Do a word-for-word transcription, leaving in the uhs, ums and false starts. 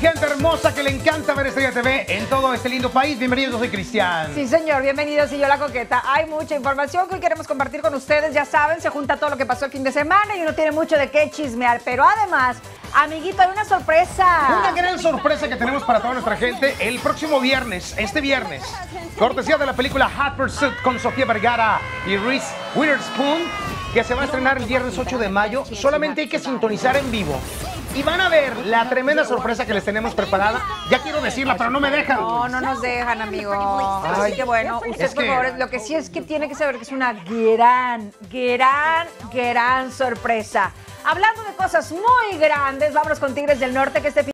gente hermosa que le encanta ver Estrella T V en todo este lindo país. Bienvenidos, yo soy Cristian. Sí, señor, bienvenidos y yo la coqueta. Hay mucha información que hoy queremos compartir con ustedes. Ya saben, se junta todo lo que pasó el fin de semana y uno tiene mucho de qué chismear. Pero además, amiguito, hay una sorpresa. Una gran sorpresa que tenemos para toda nuestra gente el próximo viernes, este viernes. Cortesía de la película Hot Pursuit con Sofía Vergara y Reese Witherspoon, que se va a estrenar el viernes ocho de mayo. Solamente hay que sintonizar en vivo. Y van a ver la tremenda sorpresa que les tenemos preparada. Ya quiero decirla, pero no me dejan. No, no nos dejan, amigo. Ay, Así que bueno, usted, es por que- favor, lo que sí es que tiene que saber que es una gran, gran, gran sorpresa. Hablando de cosas muy grandes, vámonos con Tigres del Norte, que este fin